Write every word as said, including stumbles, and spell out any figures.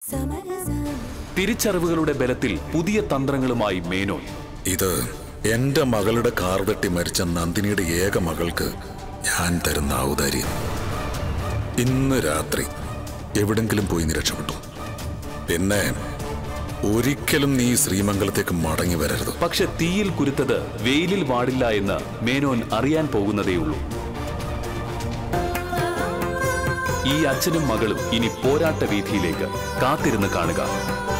തിരിച്ചറിവുകളുടെ ബലത്തിൽ പുതിയ തന്ത്രങ്ങളുമായി മേനോൻ. ഇത് എന്റെ മകളുടെ കാർ തട്ടി മരിച്ച നന്ദിനിയുടെ ഏക മകൾക്ക് ഞാൻ തരുന്ന ഔദാര്യം. ഇന്ന് രാത്രി എവിടെങ്കിലും പോയി നീ രക്ഷപ്പെട്ടു. പിന്നെ ഒരിക്കലും നീ ശ്രീമംഗലത്തേക്ക് മടങ്ങി വരരുത്. പക്ഷെ തീയിൽ കുരുത്തത് വെയിലിൽ വാടില്ല എന്ന് മേനോൻ അറിയാൻ പോകുന്നതേയുള്ളൂ. ഈ അച്ഛനും മകളും ഇനി പോരാട്ട വീഥിയിലേക്ക് കാത്തിരുന്ന് കാണുക.